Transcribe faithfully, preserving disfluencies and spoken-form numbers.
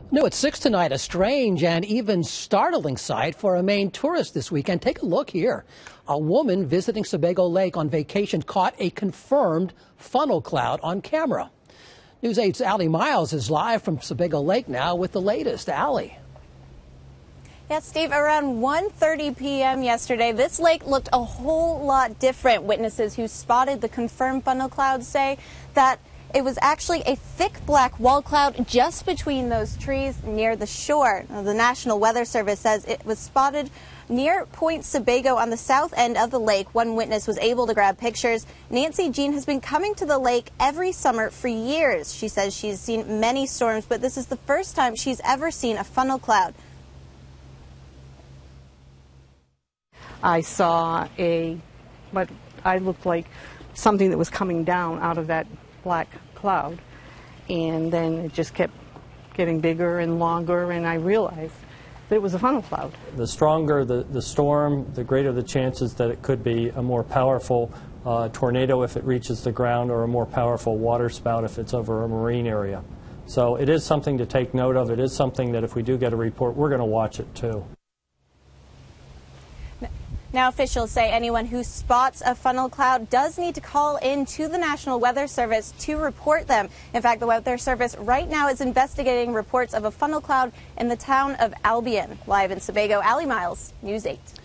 New at six tonight, a strange and even startling sight for a Maine tourist this weekend. Take a look here. A woman visiting Sebago Lake on vacation caught a confirmed funnel cloud on camera. News eight's Aly Myles is live from Sebago Lake now with the latest. Aly. Yes, Steve, around one thirty p m yesterday, this lake looked a whole lot different. Witnesses who spotted the confirmed funnel cloud say that it was actually a thick black wall cloud just between those trees near the shore. Now, the National Weather Service says it was spotted near Point Sebago on the south end of the lake. One witness was able to grab pictures. Nancy Jean has been coming to the lake every summer for years. She says she's seen many storms, but this is the first time she's ever seen a funnel cloud. I saw a, what I looked like something that was coming down out of that black cloud, and then it just kept getting bigger and longer, and I realized that it was a funnel cloud. The stronger the, the storm, the greater the chances that it could be a more powerful uh, tornado if it reaches the ground, or a more powerful water spout if it's over a marine area. So it is something to take note of. It is something that if we do get a report, we're going to watch it too. Now, officials say anyone who spots a funnel cloud does need to call in to the National Weather Service to report them. In fact, the Weather Service right now is investigating reports of a funnel cloud in the town of Albion. Live in Sebago, Aly Myles, News eight.